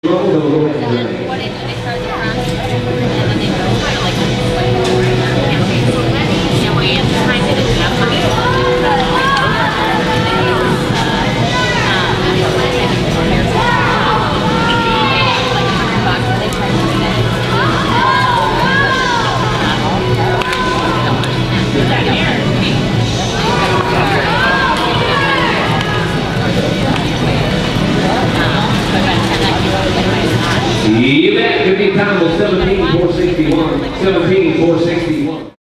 What age do they start the process? And then they go kind of like campaign. And we time it is up. You bet. 15 time was 17,461. 17,461.